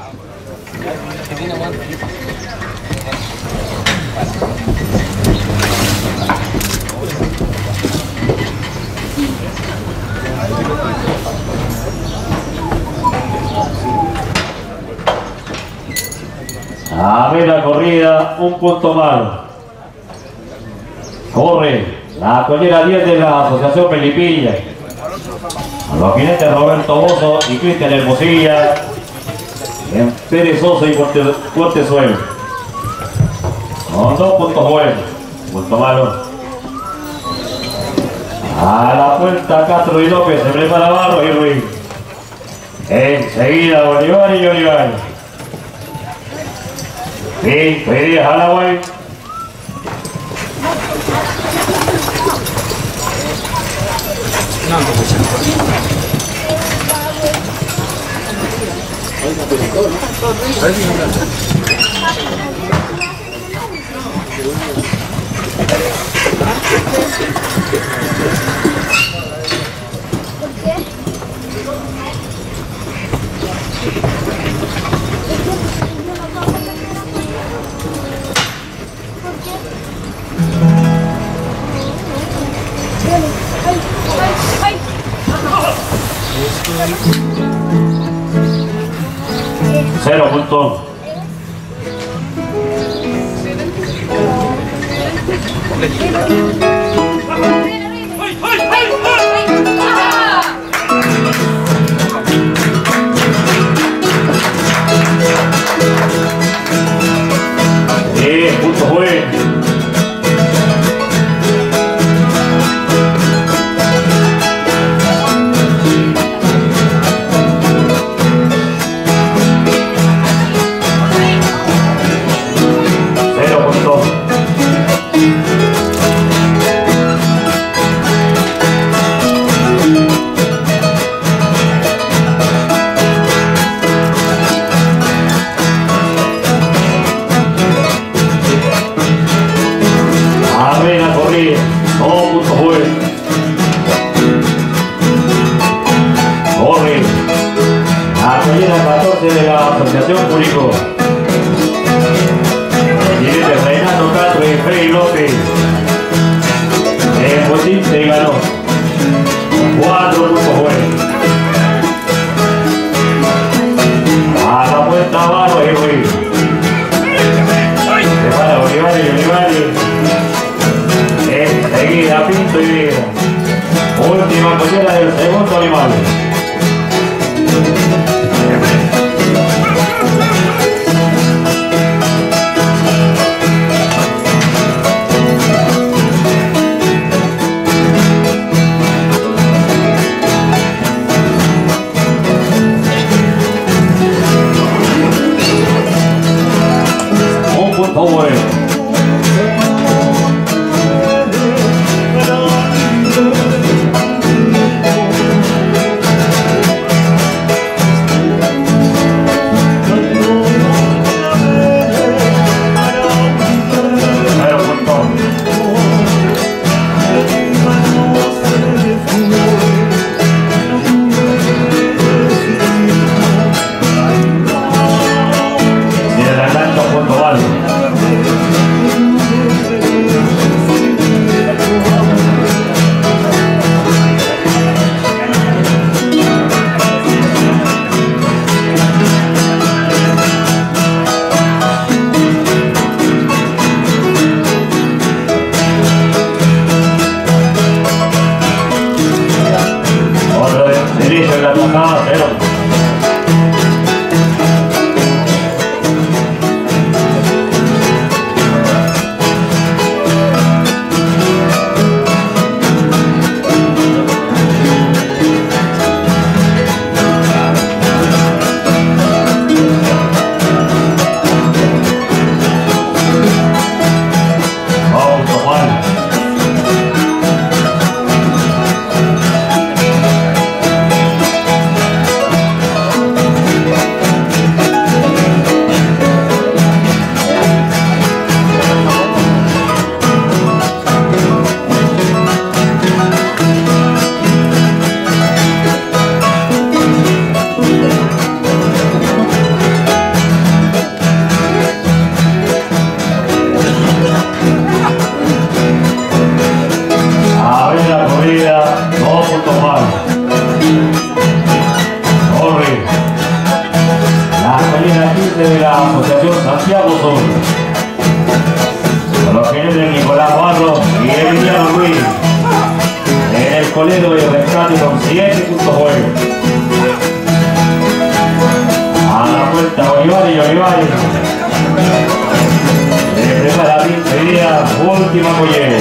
A ver la corrida, un punto malo. Corre la collera diez de la Asociación Melipilla. A los jinetes Roberto Bozo y Cristian Hermosilla. En Perezoso y Fuertezuelo. Con dos puntos buenos. Punto malo. A la puerta Castro y López, se prepara Barro y Ruiz. Enseguida Bolívar y Olivar. Cinco y diez Araguay. No, no, no, no. Cero puntos. diez puntos buenos. De la Asociación Curicó. Tiene Renato Castro y Freddy López. El botín se ganó. Cuatro puntos buenos. A la vuelta abajo y Ruiz. Se para Olivari y Olivari. Enseguida Pinto y Vida. Última collera del segundo animal. De la Asociación Santiago Sur, con los generales Nicolás Barro y Emiliano Ruiz, en el colero y rescate con siete puntos buenos. A la vuelta Olivari y Olivari, se prepara quince días, última collera.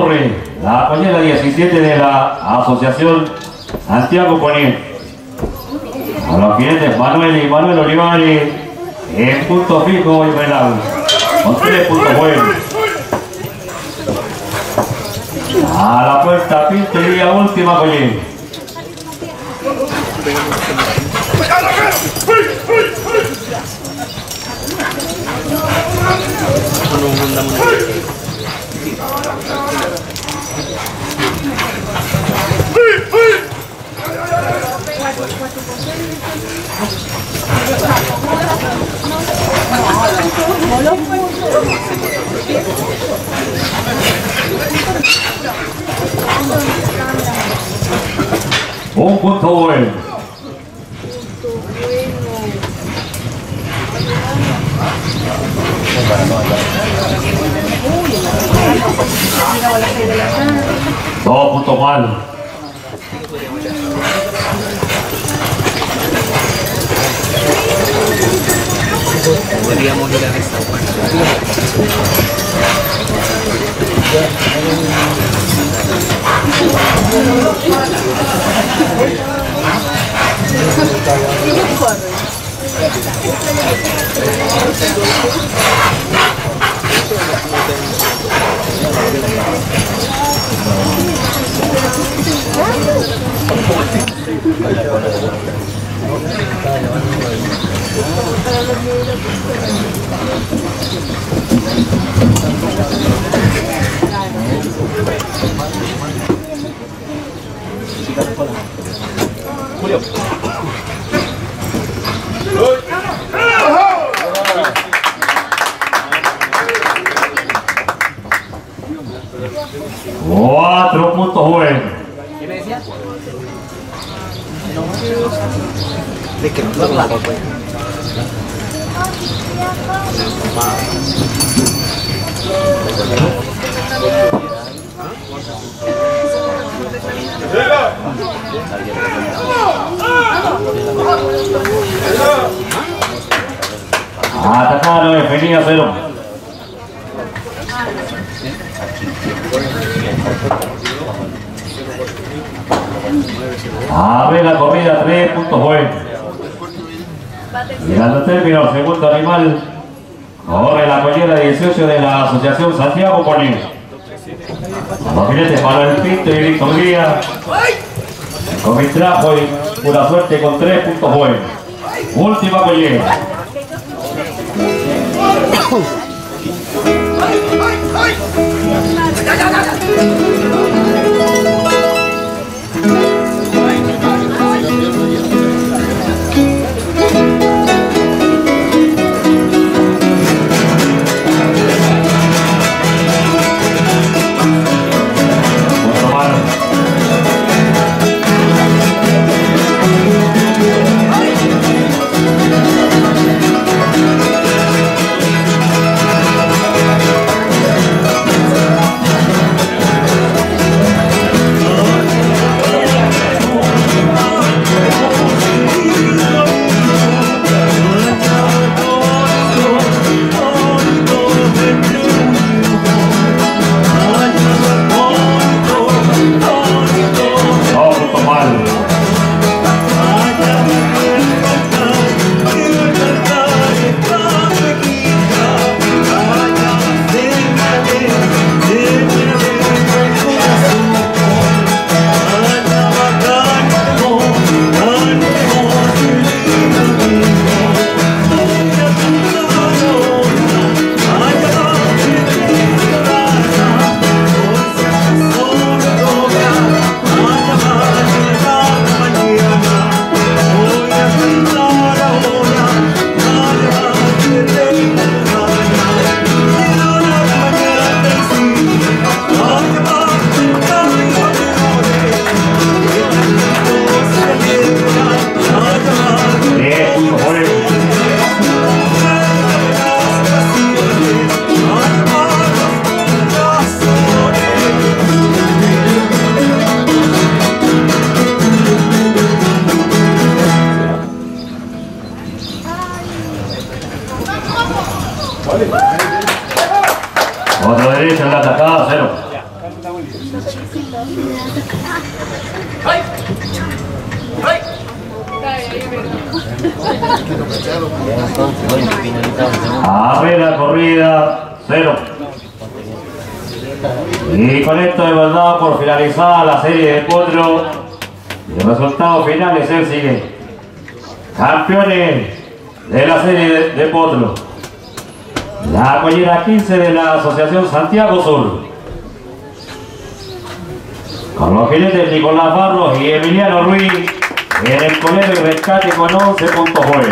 sobre la collera diecisiete de la Asociación Santiago Poniente. A los jinetes Manuel y Manuel Olivares en punto fijo y penal, con tres puntos buenos. A la puerta Pintería última collera. Un punto bueno. Dos puntos malos. Podríamos ir a esta Julio. Cuatro puntos buenos. ¿Qué me decía? De que no la Atacaron, definía cero. A ver la comida, tres puntos buenos. Llegando al término, el segundo animal. Corre la collera dieciocho de la Asociación Santiago Poniente. Los jinetes Manuel Pinto y Víctor Guía. Con mi trajo y pura suerte con tres puntos buenos. Última collera. Otro derecho en la atacada, cero. ¡Ay! ¡Ay! Arena corrida, cero. Y con esto hemos dado por finalizada la serie de potro. Y el resultado final es el siguiente. Campeones de la serie de, de potro. La collera quince de la Asociación Santiago Sur. Con los jinetes Nicolás Barros y Emiliano Ruiz en el colero y rescate con once puntos jueves.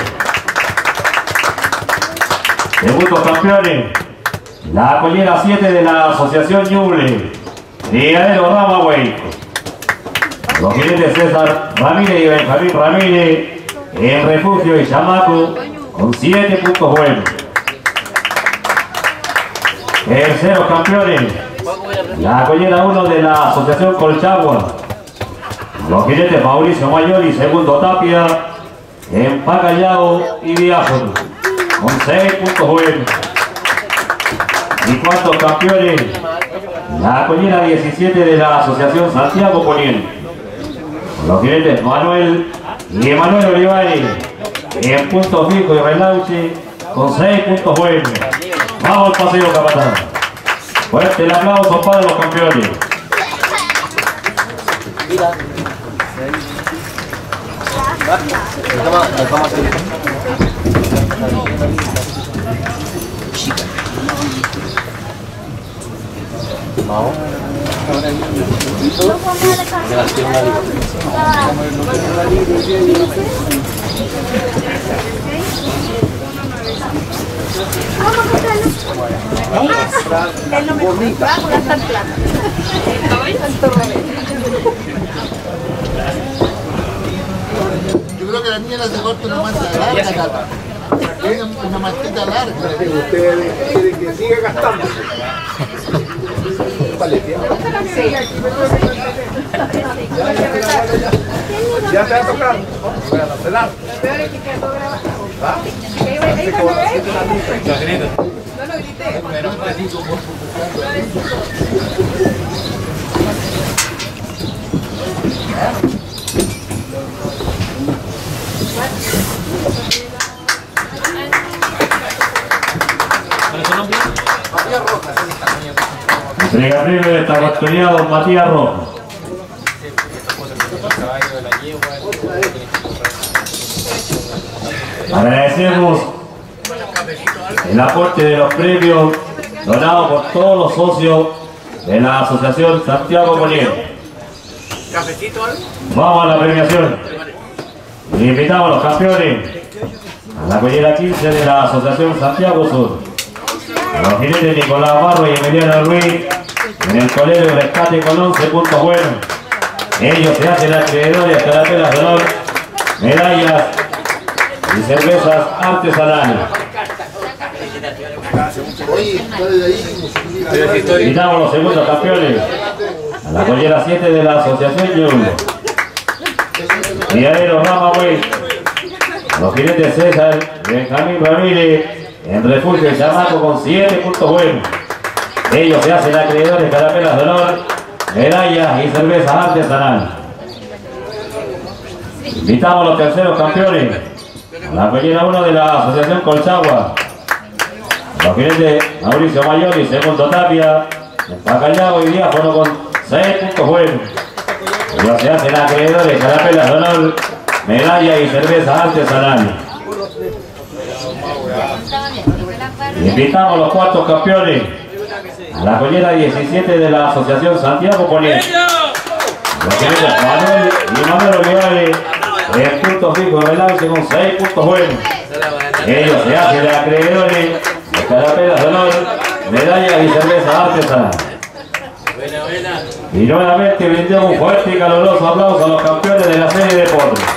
Segundos campeones, la collera siete de la Asociación Ñuble, Criadero Rama Hueco. Los jinetes César Ramírez y Benjamín Ramírez en Refugio y Chamaco con siete puntos buenos. Terceros campeones, la collera uno de la Asociación Colchagua. Los jinetes Mauricio Mayor y Segundo Tapia en Pacallao y Diáfono con seis puntos buenos. Y cuartos campeones, la collera diecisiete de la Asociación Santiago Poniente. Los jinetes Manuel y Emanuel Olivares en puntos fijos y relauche con seis puntos buenos. Vamos al paseo, capataz. Fuerte el aplauso para los campeones. Mau. Él no me compra, voy a estar plata. Yo creo que la niña se corta una manta larga, Cata. Una, una mantita larga. Ustedes quieren que siga gastando. Ya te va a tocar. Voy a cancelar. ¿Va? No lo grité. Entrega premio de esta oportunidad don Matías Rojas. Agradecemos el aporte de los premios donados por todos los socios de la Asociación Santiago Poniente. Vamos a la premiación. Y invitamos a los campeones a la collera quince de la Asociación Santiago Sur. A los jinetes Nicolás Barro y Emiliano Ruiz en el colero y rescate con once puntos buenos. Ellos se hacen acreedores a carapelas de honor, medallas y cervezas artesanales. Invitamos a los segundos campeones a la collera siete de la Asociación Ñuble. Criadero Rama Hueco. Los jinetes César y Benjamín Ramírez en Refugio y Chamaco con siete puntos buenos. Ellos se hacen acreedores carapelas de honor, medallas y cervezas artesanales. Invitamos a los terceros campeones a la collera uno de la Asociación Colchagua. Los jinetes Mauricio Mayor y Segundo Tapia en Pacallao y Diáfono con seis puntos buenos. Ellos se hacen acreedores carapelas de honor, medallas y cervezas artesanales. Invitamos a los cuartos campeones a la collera diecisiete de la Asociación Santiago Poniente. Los jinetes Manuel y Manuel Olivares en puntos fijos de relance con seis puntos buenos. Ellos se hacen acreedores de carapelas de honor, medallas y cervezas artesanales. Y nuevamente brindamos un fuerte y caluroso aplauso a los campeones de la serie de potro.